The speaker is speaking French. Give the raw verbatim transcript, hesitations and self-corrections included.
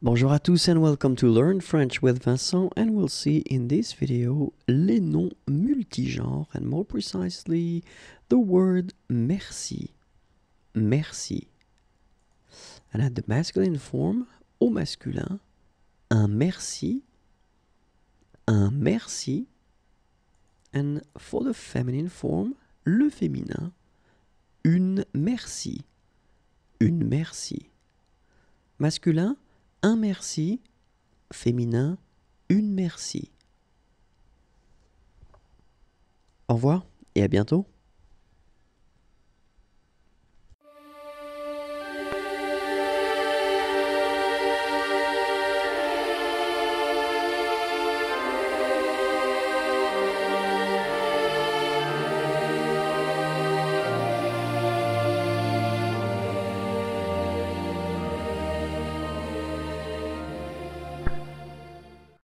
Bonjour à tous and welcome to Learn French with Vincent, and we'll see in this video les noms multigenres and more precisely the word merci. Merci. And at the masculine form, au masculin, un merci, un merci, and for the feminine form, le féminin, une merci, une merci. Masculin, un merci, féminin, une merci. Au revoir et à bientôt.